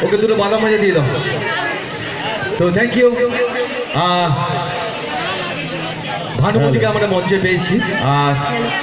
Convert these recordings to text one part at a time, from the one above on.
ওকে দুটো বাদাম ভাজা দিয়ে দাও। তো থ্যাংক ইউ। ভানুমতিকে আমরা মঞ্চে পেয়েছি, আর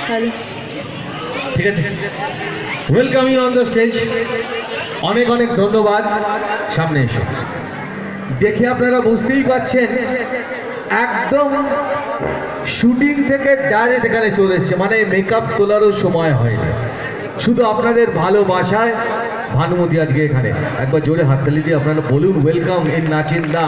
ঠিক আছে, welcome you on the stage. অনেক অনেক ধন্যবাদ। সামনে এসো। দেখে আপনারা বুঝতেই পারছেন একদম শুটিং থেকে ডাইরেক্ট এখানে চলে এসছে, মানে মেকআপ তোলারও সময় হয়নি। শুধু আপনাদের ভালোবাসায় ভানুমতি আজকে এখানে। একবার জোরে হাততালি দিয়ে আপনারা বলুন ওয়েলকাম ইন নাচিন্দা।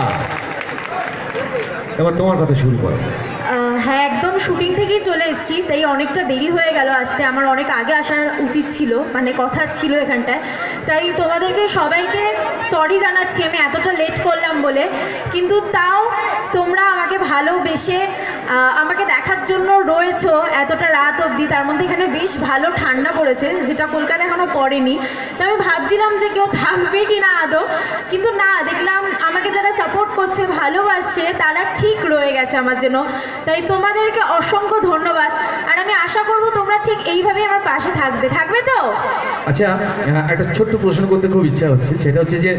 এবার তোমার কথা শুরু করো। হ্যাঁ, একদম শুটিং থেকেই চলে এসেছি, তাই অনেকটা দেরি হয়ে গেল আসতে। আমার অনেক আগে আসার উচিত ছিল, মানে কথা ছিল এখানটায়। তাই তোমাদেরকে সবাইকে সরি জানাচ্ছি আমি এতটা লেট করলাম বলে, কিন্তু তাও তোমরা আমাকে ভালোবেসে আমাকে দেখার জন্য রয়েছো এতটা রাত অবধি। তার মধ্যে এখানে বেশ ভালো ঠান্ডা পড়েছে, যেটা কলকাতা এখনও পড়েনি। তো আমি ভাবছিলাম যে কেউ থাকবে কি না আদৌ, কিন্তু না, দেখলাম আমাকে যারা সাপোর্ট করছে, ভালোবাসছে, তারা ঠিক রয়ে গেছে আমার জন্য। তাই তোমাদেরকে অসংখ্য ধন্যবাদ। আর আমি আশা করব তোমরা ঠিক এইভাবেই আমার পাশে থাকবে তো? আচ্ছা, একটা ছোট্ট প্রশ্ন করতে খুব ইচ্ছা হচ্ছে, সেটা হচ্ছে যে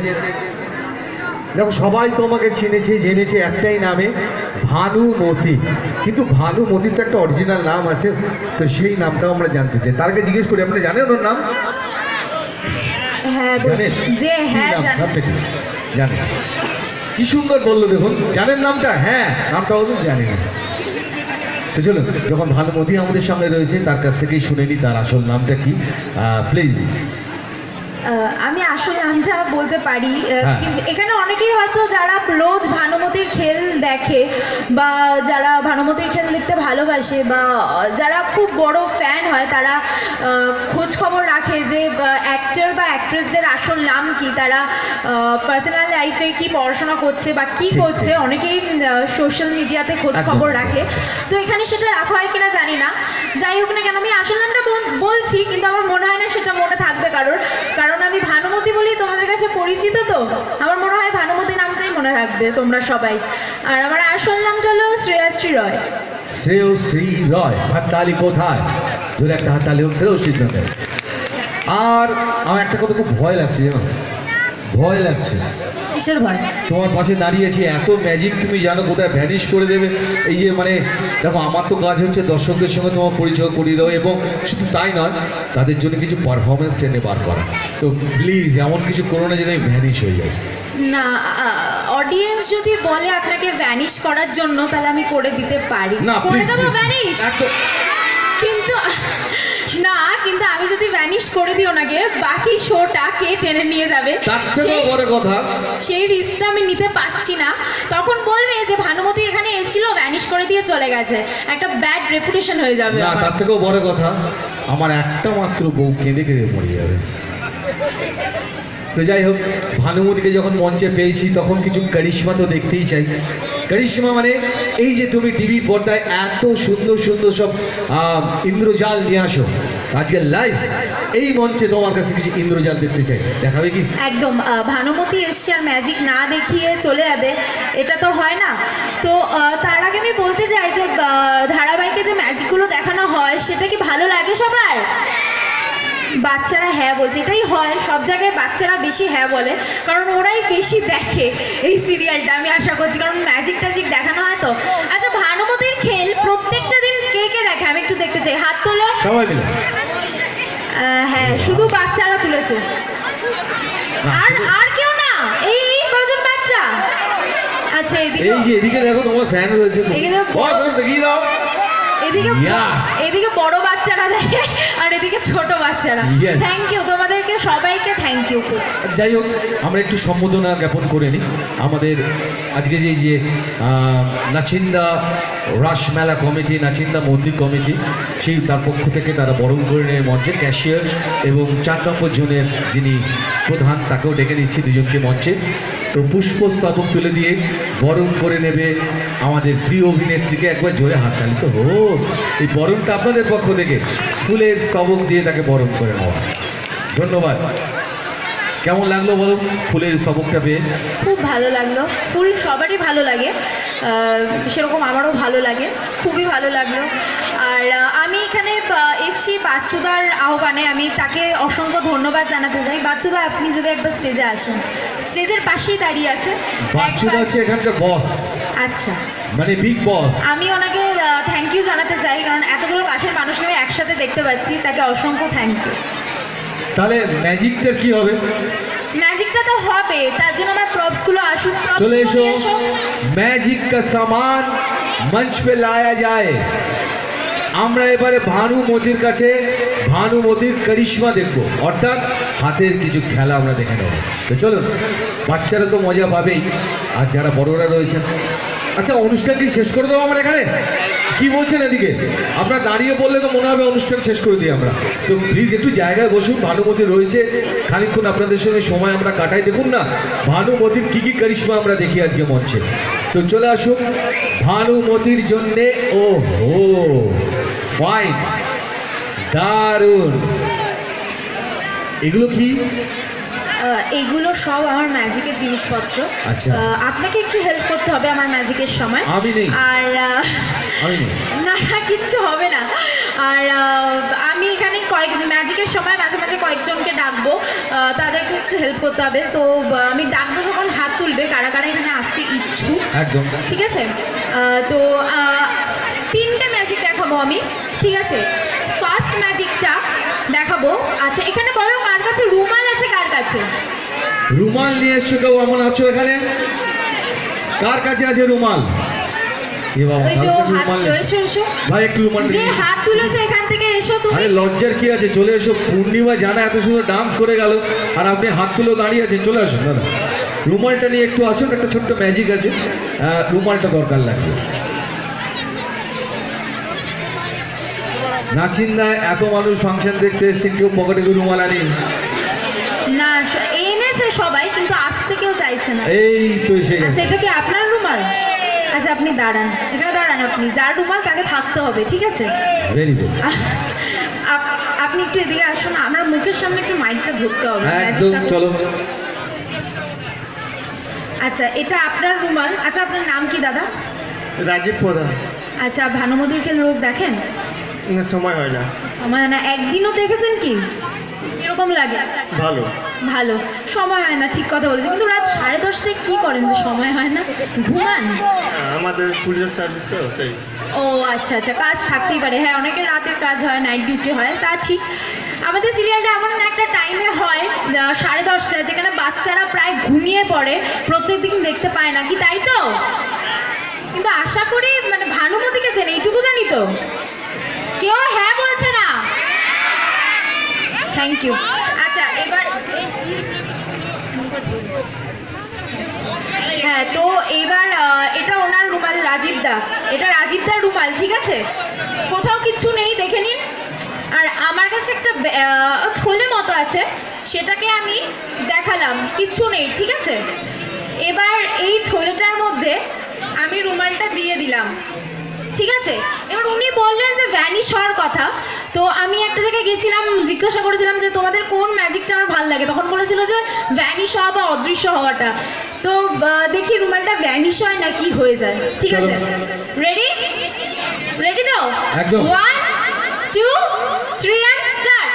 দেখো সবাই তোমাকে চিনেছে জেনেছে একটাই নামে, ভানুমতি। কিন্তু ভানুমতির তো একটা অরিজিনাল নাম আছে, তো সেই নামটাও আমরা জানতে চাই। তার আগে জিজ্ঞেস করি, আপনি জানেন ওর নাম? হ্যাঁ জানেন যে হ্যাঁ নামটা কি জানেন? কি সুন্দর বললো, দেখুন জানেন নামটা? হ্যাঁ, নামটা বলুন জানি না। তো চলুন, যখন ভানুমতি আমাদের সামনে রয়েছে তার কাছ থেকেই শুনে নি তার আসল নামটা কি, প্লিজ। আমি আসলে নামটা বলতে পারি, কিন্তু এখানে অনেকেই হয়তো যারা রোজ ভানুমতির খেল দেখে, বা যারা ভানুমতির খেল দেখতে ভালোবাসে, বা যারা খুব বড় ফ্যান হয়, তারা খোঁজ খবর রাখে যে অ্যাক্টর বা অ্যাক্ট্রেসদের আসল নাম কি, তারা পার্সোনাল লাইফে কি পড়াশোনা করছে বা কি করছে, অনেকেই সোশ্যাল মিডিয়াতে খোঁজ খবর রাখে। তো এখানে সেটা রাখা হয় কিনা জানি না। যাই হোক না কেন, আমি আসল নামটা বলছি, কিন্তু আমার মনে হয় না সেটা মনে থাকবে কারণ আমি ভানুমতি বলেই তোমাদের কাছে পরিচিত। তো আমার মনে হয় ভানুমতি নামটাই মনে রাখবে তোমরা সবাই। আর আমার আসল নামটা হলো শ্রেয়াশ্রী রয়। শ্রেয়শ্রী রয়। হাততালি কোথায়? জোরে একটা হাততালি হোক শ্রেয়শ্রীর জন্য। আর আমার একটা কথা খুব ভয় লাগছে, জানো? ভয় লাগছে। কিসের ভয়? তোমার পাশে দাঁড়িয়েছি, এত ম্যাজিক তুমি জানো, কোথায় ভ্যানিশ করে দেবে। এই যে মানে দেখো, আমার তো কাজ হচ্ছে দর্শকদের সঙ্গে তোমার পরিচয় করিয়ে দেওয়া, এবং শুধু তাই নয়, তাদের জন্য কিছু পারফরমেন্স টেনে বার করা। তো প্লিজ এমন কিছু করো না যেন ভ্যানিশ হয়ে যায়। না, অডিয়েন্স যদি বলে আপনাকে ভ্যানিশ করার জন্য, তাহলে আমি করে দিতে পারি, করে দেবো ভ্যানিশ। কিন্তু না, কিন্তু আমি যদি ভ্যানিশ করে দিই ওনাকে, বাকি শোটা কে টেনে নিয়ে যাবে, তার থেকেও বড় কথা, সেই রিস্কটা আমি নিতে পারছি না। তখন বলবে যে ভানুমতি এখানে এসেছিল, ভ্যানিশ করে দিয়ে চলে গেছে, একটা ব্যাড রেপুটেশন হয়ে যাবে। না, তার থেকেও বড় কথা, আমার একটা মাত্র বউ কেঁদে কেঁদে মরে যাবে। তো যাই হোক, ভানুমতিকে যখন মঞ্চে পেয়েছি তখন কিছু কারিশমা তো দেখতেই চাই। কারিশমা মানে এই যে তুমি টিভি পর্দায় এত সুন্দর সুন্দর সব ইন্দ্রজাল নিয়ে আসো, আজকে লাইভ এই মঞ্চে তোমার কাছে কিছু ইন্দ্রজাল দেখতে চাই, দেখাবে কি? একদম। ভানুমতি এসছে আর ম্যাজিক না দেখিয়ে চলে যাবে, এটা তো হয় না। তো তার আগে আমি বলতে চাই যে ধারাবাহিকে যে ম্যাজিকগুলো দেখানো হয়, সেটা কি ভালো লাগে সবার? বাচ্চারা হ্যাঁ বলছে, এটাই হয়, সব জায়গায় বাচ্চারা বেশি হ্যাঁ বলে, কারণ ওরাই বেশি দেখে এই সিরিয়ালটা, আমি আশা করছি, কারণ ম্যাজিক ট্যাজিক দেখানো হয় তো। আচ্ছা, ভানুমতির খেল প্রত্যেকটা দিন কে কে দেখে আমি একটু দেখতে চাই, হাত তোলো সবাই মিলে। হ্যাঁ, শুধু বাচ্চারা তুলেছে, আর কেউ না? এই কজন বাচ্চা? আচ্ছা, এদিকে দেখো, তোমার ফ্যান রয়েছে, দেখিয়ে দাও। এদিকে বড় বাচ্চারা দেখে, আর এদিকে ছোট বাচ্চারা। থ্যাংক ইউ তোমাদেরকে সবাইকে, থ্যাংক ইউ। যাই হোক, আমরা একটু সম্বোধনা জ্ঞাপন করে নিই। আমাদের আজকে যে নাচিন্দা রাসমেলা কমিটি, নাচিন্দা মন্দির কমিটি, সেই তার পক্ষ থেকে তারা বরণ করে নেয় মঞ্চে ক্যাশিয়ার এবং 4 নম্বর জনের যিনি প্রধান, তাকেও ডেকে নিচ্ছি দুজনকে মঞ্চে। তো পুষ্পস্তবক তুলে দিয়ে বরণ করে নেবে আমাদের প্রিয় অভিনেত্রীকে। একবার জোরে হাততালি তো হোক। এই বরণটা আপনাদের পক্ষ থেকে ফুলের স্তবক দিয়ে তাকে বরণ করে নেওয়া। ধন্যবাদ। কেমন লাগলো বলো ফুলের স্তবকটা পেয়ে? খুব ভালো লাগলো। ফুল সবারই ভালো লাগে, সেরকম আমারও ভালো লাগে, খুবই ভালো লাগলো। আর আমি এখানে এসছি বাচ্চুদার আহ্বানে, আমি তাকে অসংখ্য ধন্যবাদ জানাতে চাই। বাচ্চুদা, আপনি যদি একবার স্টেজে আসেন, স্টেজের পাশেই দাঁড়িয়ে আছে। বাচ্চুদা হচ্ছে এখানকার বস, আচ্ছা, মানে বিগ বস। আমি ওনাকে থ্যাংক ইউ জানাতে চাই, কারণ এতগুলো কাছের মানুষকে আমি একসাথে দেখতে পাচ্ছি, তাকে অসংখ্য থ্যাংক ইউ। তাহলে ম্যাজিকটার কি হবে? ম্যাজিকটা তো হবে, তার জন্য আমার প্রপসগুলো আসুক। চলে এসো, ম্যাজিক কা সামান মঞ্চ পে লায়া যায়। আমরা এবারে ভানুমতির কাছে ভানুমতির করিশ্মা দেখবো, অর্থাৎ হাতের কিছু খেলা আমরা দেখে নেব। তো চলুন, বাচ্চারা তো মজা পাবেই, আর যারা বড়রা রয়েছেন। আচ্ছা, অনুষ্ঠানটি শেষ করে দেবো আমরা এখানে, কি বলছেন এদিকে? আপনারা দাঁড়িয়ে বললে তো মনে হবে অনুষ্ঠান শেষ করে দিই আমরা। তো প্লিজ একটু জায়গায় বসুন, ভানুমতি রয়েছে, খানিকক্ষণ আপনাদের সঙ্গে সময় আমরা কাটাই। দেখুন না ভানুমতির কী কী করিশ্মা আমরা দেখি আজকে মঞ্চে। তো চলে আসুন ভানুমতির জন্যে। ও হো, ফাইন, দারুণ। এগুলো কি? এগুলো সব আমার ম্যাজিকের জিনিসপত্র। আচ্ছা। আপনাকে একটু হেল্প করতে হবে আমার ম্যাজিকের সময়। আমি নেই। আর আমি নেই। না না, কিচ্ছু হবে না। আর আমি এখানে ম্যাজিকের সময় মাঝে মাঝে কয়েকজনকে ডাকবো, তাদেরকে একটু হেল্প করতে হবে। তো আমি ডাকবো যখন হাত তুলবে কারা কারা এখানে আসতে ইচ্ছুক। একদম ঠিক আছে। তো 3টে ম্যাজিক দেখাবো আমি, ঠিক আছে? ফার্স্ট ম্যাজিকটা দেখাবো। আচ্ছা, এখানে বলো কার কাছে রুমাল আছে? কার কাছে রুমাল নিয়ে এসছো? কেউ এমন আছো এখানে? কার কাছে আছে রুমাল? এ বাবা, ওই যে কার কাছে হাত, রুমাল নেই? এসো এসো, ভাই একটু রুমাল যে নিয়ে এসো। হাত তুলেছে এখান থেকে এসো তুমি। আরে লজ্জার কি আছে, চলে এসো। পূর্ণিমা জানা এত সুন্দর ডান্স করে গেল, আর আপনি হাত তুলে দাঁড়িয়ে আছেন। চলে আসুন দাদা, রুমালটা নিয়ে একটু আসুন। একটা ছোট্ট ম্যাজিক আছে, রুমালটা দরকার লাগবে। নাচিন্দায় এত মানুষ ফাংশন দেখতে এসছেন, কেউ পকেটে করে রুমাল আনি? না, এনেছে সবাই, কিন্তু আসতে কেউ চাইছে না। এই তো এসে আচ্ছা, গেছে। এটা কি আপনার রুমাল? আচ্ছা, আপনি দাঁড়ান, এখানে দাঁড়ান। আপনি যার রুমাল তাকে থাকতে হবে, ঠিক আছে? Very good. আপনি একটু এদিকে আসুন, আমার মুখের সামনে একটু মাইকটা ধরতে হবে। একদম, ম্যাজিকটা- চলো। আচ্ছা, এটা আপনার রুমাল। আচ্ছা, আপনার নাম কি দাদা? রাজীব প্রধান। আচ্ছা, ভানুমতির খেল রোজ দেখেন? না, সময় হয় না। আমার না, একদিনও দেখেছেন কি? এরকম লাগে? ভালো। ভালো সময় হয় না, ঠিক কথা বলেছে। কিন্তু রাত 10:30টায় কি করেন যে সময় হয় না? ঘুমান? আমাদের পুলিশের সার্ভিস তো তাই। ও আচ্ছা আচ্ছা, কাজ থাকতেই পারে। হ্যাঁ, অনেকের রাতের কাজ হয়, নাইট ডিউটি হয়, তা ঠিক। আমাদের সিরিয়ালটা এমন একটা টাইমে হয় 10:30টায়, যেখানে বাচ্চারা প্রায় ঘুমিয়ে পড়ে, প্রত্যেকদিন দেখতে পায় না, কি তাই তো? কিন্তু আশা করি মানে ভানুমতিকে চেনে, এইটুকু জানি তো। কেউ হ্যাঁ বলছে না? Thank you. আচ্ছা, এবার হ্যাঁ, তো এবার এটা ওনার রুমাল, রাজীবদা। এটা রাজীবদার রুমাল, ঠিক আছে? কোথাও কিচ্ছু নেই, দেখে নিন। আর আমার কাছে একটা থলে মতো আছে, সেটাকে আমি দেখালাম, কিচ্ছু নেই, ঠিক আছে? এবার এই থলেটার মধ্যে আমি রুমালটা দিয়ে দিলাম, ঠিক আছে? এবার উনি বললেন যে ভ্যানিশ হওয়ার কথা। তো আমি একটা জায়গায় গেছিলাম, জিজ্ঞাসা করেছিলাম যে তোমাদের কোন ম্যাজিকটা আমার ভালো লাগে, তখন বলেছিল যে ভ্যানিশ হওয়া বা অদৃশ্য হওয়াটা। তো দেখি রুমালটা ভ্যানিশ হয় না কি হয়ে যায়, ঠিক আছে? রেডি? রেডি তো? একদম। 1 2 3 and start।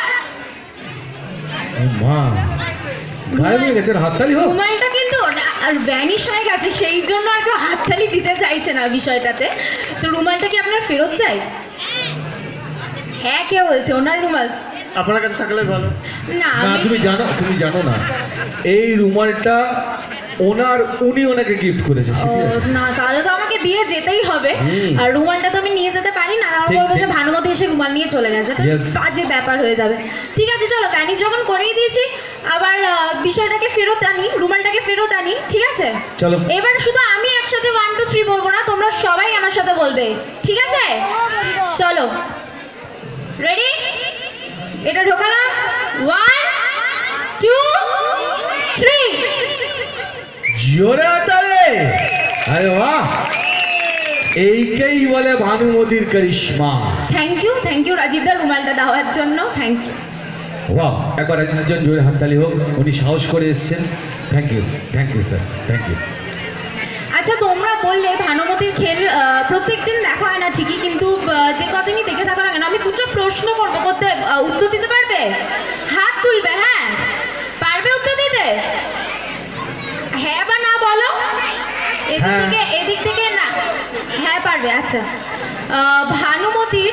মা, গায়ে হয়ে গেছে, হাততালি হোক। রুমালটা কিন্তু আর ভ্যানিশ হয়ে গেছে, সেই জন্য আর কেউ হাততালি দিতে চাইছে না বিষয়টাতে। তো রুমালটা কি আপনার ফেরত চাই? হ্যাঁ, কে বলছে? ওনার রুমাল? আপনার কাছে থাকলে ভালো। না, না, তুমি জানো না, এই রুমালটা উনি ওনাকে গিফট করেছে। ও না, তাহলে তো আমাকে দিয়ে যেতেই হবে। হুম। আর রুমালটা তো আমি নিয়ে যেতে পারি না, আর ঠিক, বলবো যে ঠিক। ভানুমতি এসে রুমাল নিয়ে চলে গেছে, তো Yes. বাজে ব্যাপার হয়ে যাবে। ঠিক আছে, চলো, ভ্যানিশ যখন করেই দিয়েছি, আবার বিষয়টাকে ফেরত আনি, রুমালটাকে ফেরত আনি, ঠিক আছে? চলো। এবার শুধু আমি একসাথে 1 2 3 বলবো না, তোমরা সবাই আমার সাথে বলবে, ঠিক আছে? চলো, রেডি? এটা ঢোকালাম, 1 2 3। জোরে তালে। আরে বাহ, এইকেই বলে ভানুমতির করিশ্মা। থ্যাংক ইউ রাজীবদার রুমালটা দেওয়ার জন্য, থ্যাংক ইউ। ওয়াও, একবার একজন জোরে হাততালি হোক, উনি সাহস করে এসেছেন। Thank you sir, thank you. আচ্ছা, তোমরা বললে ভানুমতির খেল প্রত্যেকদিন দেখা হয় না ঠিকই, কিন্তু যে কদিনই দেখে থাকো না কেন, আমি দুটো প্রশ্ন করবো, করতে উত্তর দিতে পারবে? হাত তুলবে, হ্যাঁ পারবে উত্তর দিতে? হ্যাঁ বা না বলো, এদিক থেকে না, হ্যাঁ পারবে। আচ্ছা, ভানুমতির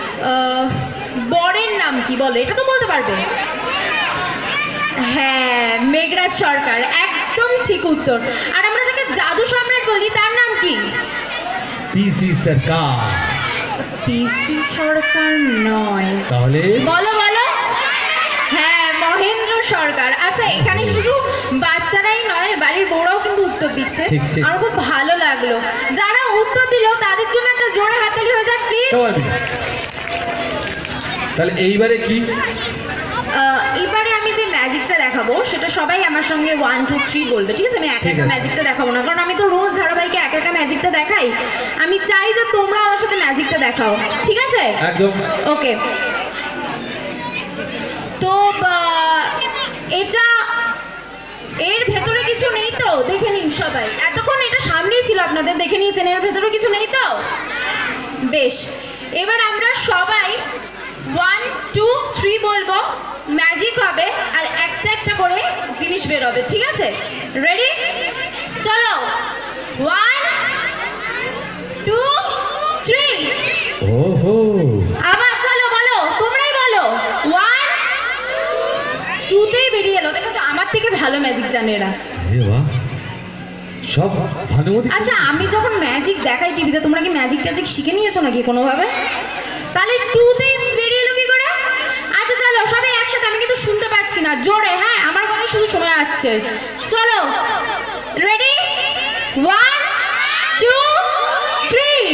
বরের নাম কি বলো, এটা তো বলতে পারবে। হ্যাঁ, মেঘরাজ সরকার, একদম ঠিক উত্তর। আর আমরা যাকে জাদু সম্রাট বলি তার নাম কি? পিসি সরকার। পিসি সরকার নয়, তাহলে বলো বলো। হ্যাঁ, মহেন্দ্র সরকার। আচ্ছা, এখানে শুধু বাচ্চারাই নয়, বাড়ির বউরাও কিন্তু উত্তর দিচ্ছে, ঠিক, ঠিক। আমার খুব ভালো লাগলো। যারা উত্তর দিল তাদের জন্য একটা জোরে হাততালি হয়ে যাক প্লিজ। তাহলে এইবারে কি? এবারে আমি যে ম্যাজিকটা দেখাবো সেটা সবাই আমার সঙ্গে 1 2 3 বলবে, ঠিক আছে? আমি একা ঠিক একা আছে। ম্যাজিকটা দেখাবো না, কারণ আমি তো রোজ ধারাবাহিকে একা একা ম্যাজিকটা দেখাই। আমি চাই যে তোমরা আমার সাথে ম্যাজিকটা দেখাও, ঠিক আছে? একদম। ওকে, তো এটা এর ভেতরে কিছু নেই তো? দেখে নিন সবাই, এতক্ষণ এটা সামনেই ছিল আপনাদের, দেখে নিয়েছেন, এর ভেতরে কিছু নেই তো? বেশ, এবার আমরা সবাই 1 2 3 বলবো, ম্যাজিক হবে আর একটা একটা করে জিনিস বেরোবে, ঠিক আছে? রেডি? চলো, 1 2 3। ওহো, আবার চলো, বলো, তোমরাই বলো। 1 2তেই বেরিয়ে এলো, দেখো আমার থেকে ভালো ম্যাজিক জানে এরা। এ বাহ, সব ভানুমতি। আচ্ছা, আমি যখন ম্যাজিক দেখাই টিভিতে, তোমরা কি ম্যাজিক ট্যাজিক শিখে নিয়েছো নাকি কোনোভাবে? তাহলে 2তেই বেরিয়ে এলো কি করে? আচ্ছা চলো সবাই একসাথে, আমি কিন্তু শুনতে পাচ্ছি না জোরে, হ্যাঁ আমার কথাই শুধু শোনা যাচ্ছে। চলো, রেডি? 1 2 3।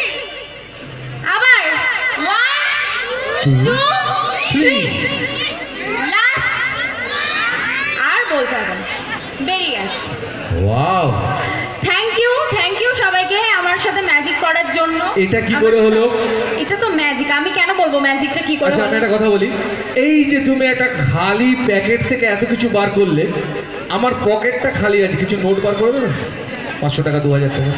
আবার 1 2 3। লাস্ট আর বলতে হবে না, বেরিয়ে গেছে। ওয়াও, থ্যাংক ইউ সবাইকে আমার সাথে ম্যাজিক করার জন্য। এটা কি করে হলো? এটা তো ম্যাজিক, আমি কেন বলবো ম্যাজিকটা কি করে আচ্ছা, আমি হলো? একটা কথা বলি, এই যে তুমি একটা খালি প্যাকেট থেকে এত কিছু বার করলে, আমার পকেটটা খালি আছে, কিছু নোট বার করে দেবে? 500 টাকা, 2000 টাকা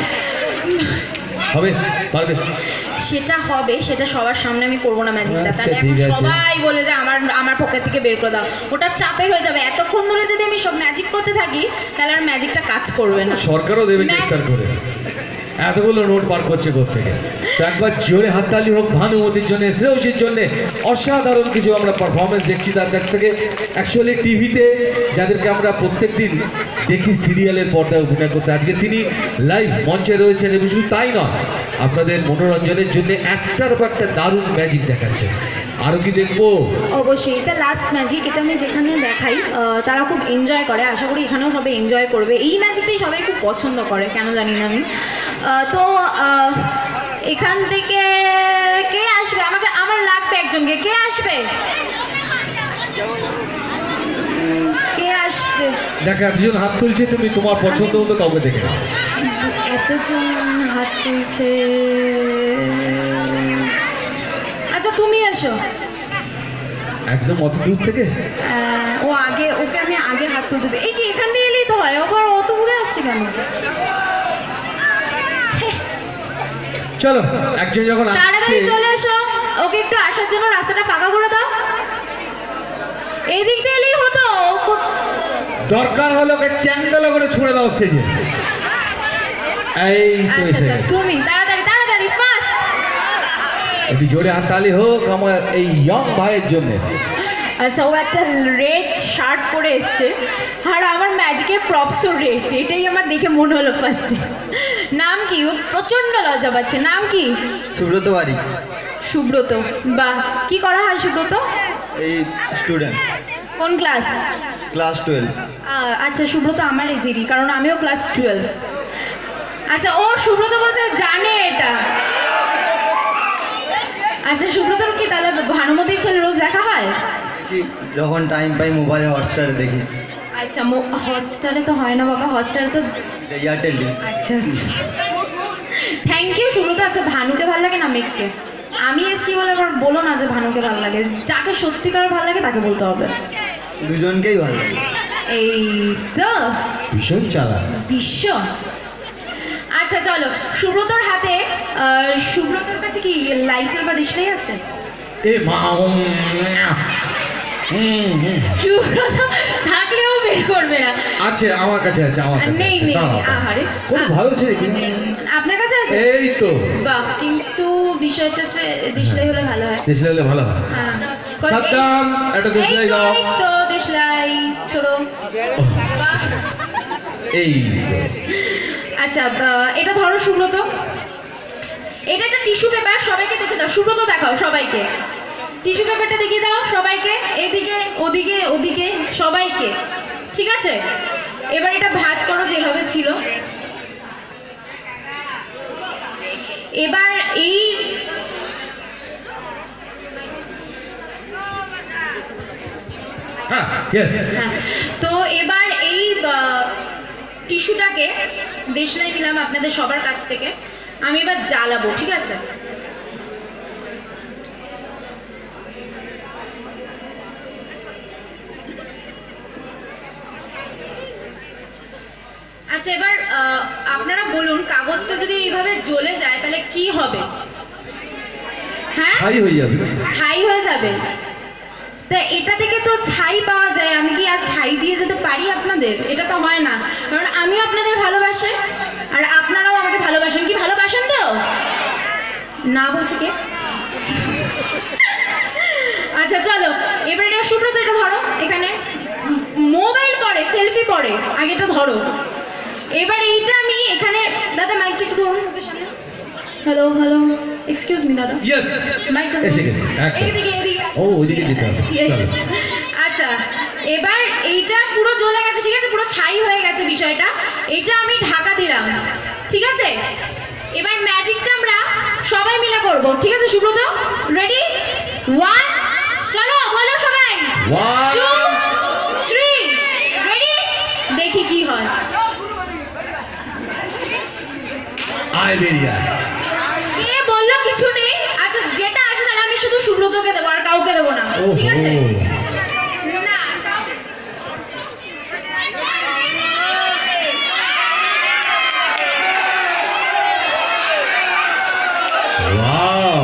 হবে? পারবে? সেটা হবে, সেটা সবার সামনে আমি করবো না ম্যাজিকটা, আচ্ছা, তাহলে এখন ঠিক আছে। সবাই বলে যে আমার পকেট থেকে বের করে দাও, ওটা চাপের হয়ে যাবে। এতক্ষণ ধরে যদি আমি সব ম্যাজিক করতে থাকি তাহলে আর ম্যাজিকটা কাজ করবে না। সরকারও দেবে ম্যা- গ্রেফতার করে, এতগুলো নোট বার করছে কোত্থেকে। তো একবার জোরে হাততালি হোক ভানুমতির জন্য, শ্রেয়সীর জন্য। অসাধারণ কিছু আমরা পারফরমেন্স দেখছি তার কাছ থেকে। অ্যাকচুয়ালি টিভিতে যাদেরকে আমরা প্রত্যেকদিন দেখি সিরিয়ালের পর্দায় অভিনয় করতে, আজকে তিনি লাইভ মঞ্চে রয়েছেন, এবং শুধু তাই নয়, আপনাদের মনোরঞ্জনের জন্য একটার পর একটা দারুণ ম্যাজিক দেখাচ্ছেন। আরও কি দেখবো? অবশ্যই, এটা লাস্ট ম্যাজিক, এটা আমি যেখানে দেখাই তারা খুব এনজয় করে, আশা করি এখানেও সবাই এনজয় করবে। এই ম্যাজিকটাই সবাই খুব পছন্দ করে, কেন জানি না আমি। তো এখান থেকে কে আসবে? আমার লাগবে একজনকে, কে আসবে? কে আসবে? দেখো এতজন হাত তুলছে, তুমি তোমার পছন্দ মতো কাউকে দেখে নাও। এতজন হাত তুলছে, আচ্ছা তুমি এসো। একদম অত দূর থেকে? ও আগে, ওকে আমি আগে হাত তুলতে দিই। এই কি এখান দিয়ে এলেই তো হয়, আবার অত ঘুরে আসছে কেন? চলো, একজন যখন আসছে, তাড়াতাড়ি চলে এসো, ওকে একটু আসার জন্য রাস্তাটা ফাঁকা করে দাও। এই দিক দিয়ে এলেই হতো। দরকার হলো ওকে চ্যান্ডেলা করে ছুঁড়ে দাও স্টেজে। এই তো আচ্ছা এসে আচ্ছা, গেছে। তুমি তাড়াতাড়ি ফাস্ট। একটু জোরে হাততালি হোক আমার এই ইয়ং ভাইয়ের জন্য। আচ্ছা, ও একটা রেড শার্ট পরে এসছে, আর আমার ম্যাজিকের প্রপসও রেড, এটাই আমার দেখে মনে হলো ফার্স্টে। নাম কি? ও প্রচণ্ড লজ্জা পাচ্ছে। নাম কি? সুব্রত বাড়ি, সুব্রত। বাহ, কি করা হয় সুব্রত? এই স্টুডেন্ট, কোন ক্লাস? ক্লাস 12। আচ্ছা, সুব্রত আমার এজেরই, কারণ আমিও ক্লাস 12। আচ্ছা, ও সুব্রত বলছে জানে এটা। আচ্ছা, সুব্রতর কি তাহলে ভানুমতির খেল রোজ দেখা হয়? কি যখন টাইম পাই মোবাইলে হটস্টারে দেখি। আচ্ছা, হটস্টারে তো হয় না বাবা, হটস্টারে তো। এয়ারটেল। আচ্ছা আচ্ছা, থ্যাংক ইউ সুব্রত। আচ্ছা, ভানুকে ভালো লাগে না মেঘকে? আমি এসছি বলে আবার বলো না যে ভানুকে ভালো লাগে, যাকে সত্যিকার ভালো লাগে তাকে বলতে হবে। দুজনকেই ভালো লাগে। এই তো ভীষণ চালাক। বিশ্ব। আচ্ছা আচ্ছা চলো, সুব্রতর হাতে সুব্রতর কাছে কি লাইটার বা দেশলাই আছে? এ মা সুব্রত থাকলেও বের করবে না। আছে আমার কাছে আছে, আমার কাছে নেই আছে। নেই, দাঁড়াও, দাঁড়াও। আহারে কত ভালো ছেলে আপনার কাছে আছে? এই তো বাহ, কিন্তু বিষয়টা হচ্ছে দেশলাই হলে ভালো হয়। দেশলাই হলে ভালো হয়। হ্যাঁ। সাদ্দাম, একটা দেশলাই এই তো, দাও। এই তো দেশলাই ছোড়ো। বাহ। এই আচ্ছা এটা ধরো সুব্রত, এটা একটা টিস্যু পেপার, সবাইকে দেখে দাও। সুব্রত দেখাও সবাইকে, টিস্যু পেপারটা দেখিয়ে দাও সবাইকে, এদিকে ওদিকে ওদিকে সবাইকে, ঠিক আছে? এবার এটা ভাঁজ করো যেভাবে ছিল। এবার এই হ্যাঁ ইয়েস হ্যাঁ, তো এবার এই টিস্যুটাকে দেশলাই নিলাম আপনাদের সবার কাছ থেকে, আমি এবার জ্বালাবো, ঠিক আছে? আচ্ছা এবার আপনারা বলুন, কাগজটা যদি এইভাবে জ্বলে যায় তাহলে কি হবে? হ্যাঁ, হাই হয়ে যাবে। ছাই হয়ে যাবে। তা এটা থেকে তো ছাই পাওয়া যায়, আমি কি আর ছাই দিয়ে যেতে পারি আপনাদের? এটা তো হয় না, কারণ আমিও আপনাদের ভালোবাসি আর আপনারাও আমাকে ভালোবাসেন। কি ভালোবাসেন তো? না বলছি কে? আচ্ছা চলো, এবার এটা সুব্রত, এটা ধরো, এখানে মোবাইল পড়ে, সেলফি পড়ে, আগে এটা ধরো। এবার এইটা আমি এখানে, দাদা মাইকটা একটু ধরুন ওকে সামনে। হ্যালো হ্যালো, এক্সকিউজ মি দাদা, ইয়েস মাইকটা এসে গেছে, একদম। এইদিকে এইদিকে। ও ওইদিকে যেতে হবে, চলো। আচ্ছা এবার এইটা পুরো জ্বলে গেছে, ঠিক আছে, পুরো ছাই হয়ে গেছে বিষয়টা। এটা আমি ঢাকা দিলাম, ঠিক আছে? এবার ম্যাজিকটা আমরা সবাই মিলে করব, ঠিক আছে সুব্রত? রেডি? 1, চলো বলো সবাই। 1 2, 3, রেডি? দেখি কি হয়। আই বেরিয়া কে বললো কিছু নেই? আচ্ছা যেটা আছে তাহলে আমি শুধু সুব্রতকে দেবো, আর কাউকে দেবো না, ঠিক আছে? না, ওয়াও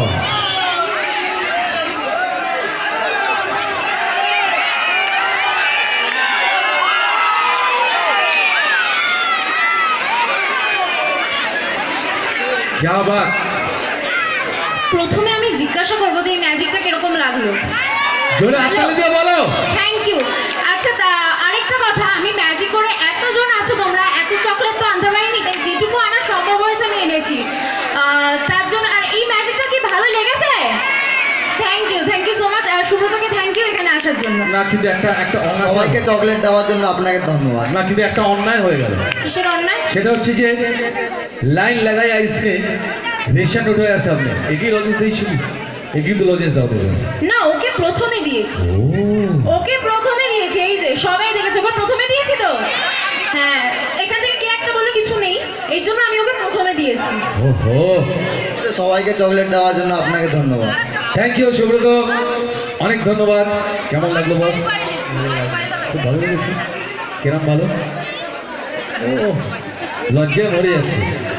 क्या बात। প্রথমে আমি জিজ্ঞাসা করবো যে এই ম্যাজিকটা কিরকম লাগলো। জোরে হাততালি দিয়ে বলো। Thank you. আচ্ছা তা আরেকটা কথা, আমি ম্যাজিক করে, এতজন আছো তোমরা, এত চকলেট তো আনতে পারিনি, তাই যেটুকু আনা সম্ভব হয়েছে আমি এনেছি। তার জন্য, আর এই ম্যাজিকটা কি ভালো লেগেছে? Thank you so much. আর সুব্রতকে থ্যাংক ইউ এখানে আসার জন্য। না কিন্তু একটা অন্যায়, সবাইকে চকলেট দেওয়ার জন্য আপনাকে ধন্যবাদ। না কিন্তু একটা অন্যায় হয়ে গেল। কিসের অন্যায়? সেটা হচ্ছে যে लाइन लगाया इसने रेशन उठाया सबने एक ही लॉजेस दी शुरू एक ही लॉजेस दाও দেবে না, ওকে প্রথমে দিয়েছি। ওকে প্রথমে দিয়েছি, এই যে সবাই দেখেছে, ওকে প্রথমে দিয়েছি তো। হ্যাঁ, এখান থেকে কে একটা বলে কিছু নেই, এই জন্য আমি ওকে প্রথমে দিয়েছি। ওহো সবাইকে চকলেট দেওয়ার জন্য আপনাকে ধন্যবাদ। থ্যাংক ইউ সুব্রত, অনেক ধন্যবাদ। কেমন লাগলো বস? খুব ভালো লেগেছে। কেমন ভালো? ও লজ্জায় মরে যাচ্ছে।